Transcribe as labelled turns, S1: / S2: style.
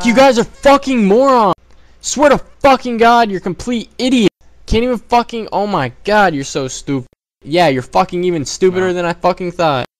S1: You guys are fucking morons. Swear to fucking God, you're complete idiot. Can't even fucking. Oh my God, you're so stupid. Yeah, you're fucking even stupider than I fucking thought.